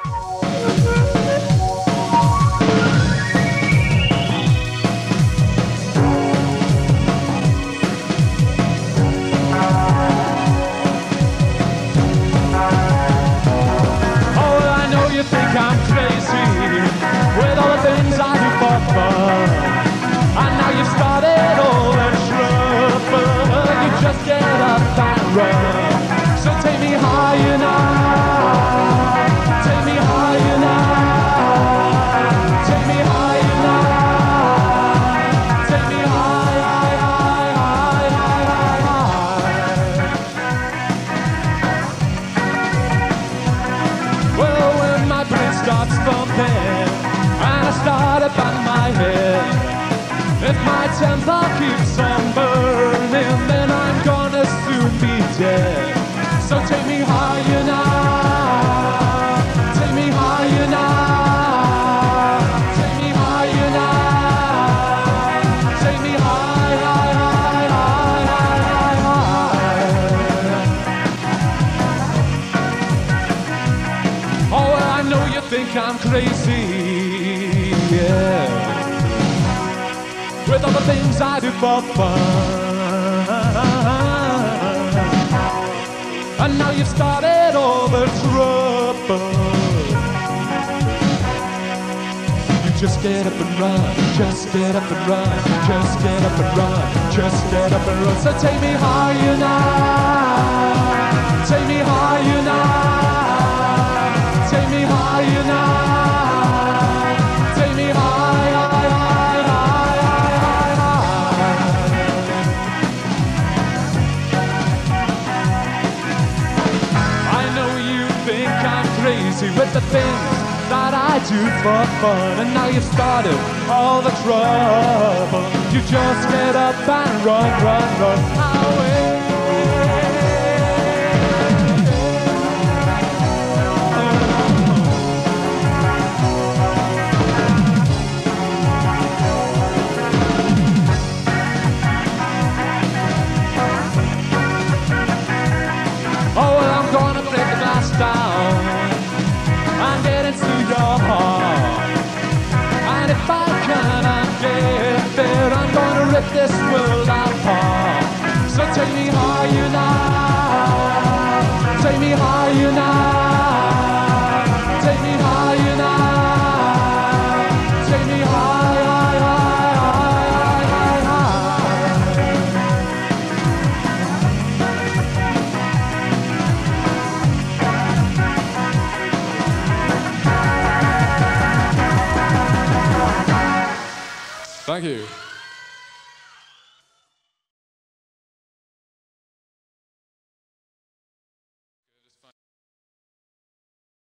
I'm crazy with all the things I do for fun. And now you've started all that trouble. You just get up and run. So take me higher now. Take me higher now. Take me higher now. Take me high, high, high, high, high, high. Well, when my brain starts thumping and I start up on my head, if my temper keeps on burning, then I'm gonna soon be dead. So take me higher now. Take me higher now. Take me higher now. Take me high, high, high, high, high, high. Oh, well, I know you think I'm crazy, yeah, with all the things I do for fun. And now you've started all the trouble. You just get up and run. Just get up and run. Just get up and run. Just get up and run. So take me higher now. Take me higher now. Take me higher now. Take me high, high, high, high, high, high. I know you think I'm crazy with the things that I do for fun, and now you've started all the trouble. You just get up and run, run, run away. Oh, well, I'm gonna break the glass down and get into your heart. And if I cannot get there, I'm gonna rip this world apart. So take me higher now. Take me higher now. Take me higher now. Take me high, high, high, high, high, high. Thank you.